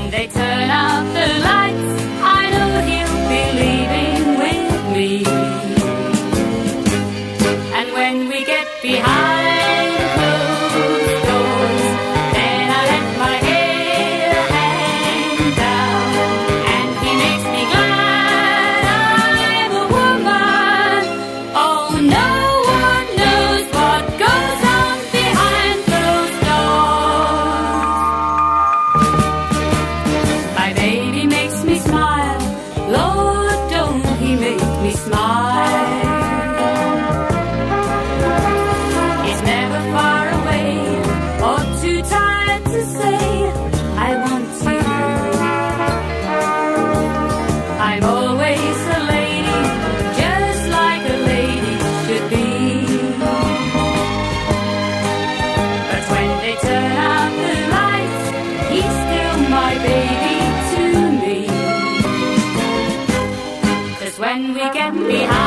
when they turn out the lights, I know he'll be leaving with me. And when we get behind closed doors, then I let my hair hang down, and he makes me glad I'm a woman. Oh, no one knows what goes on behind closed doors. My baby makes me smile, Lord, don't he make me smile. He's never far away or too tired to say, I want you. I'm always a lady, just like a lady should be. But when they turn out the lights, he's still my baby to me. 'Cause when we get behind